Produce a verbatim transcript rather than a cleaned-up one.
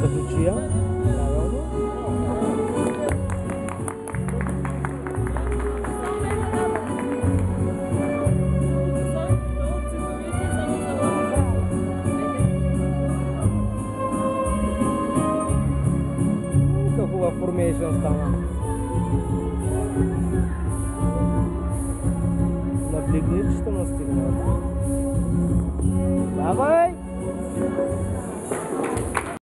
за ключия. Правилно. Хубав формейшън стана. Наблегни, че ще настигнат. Давай!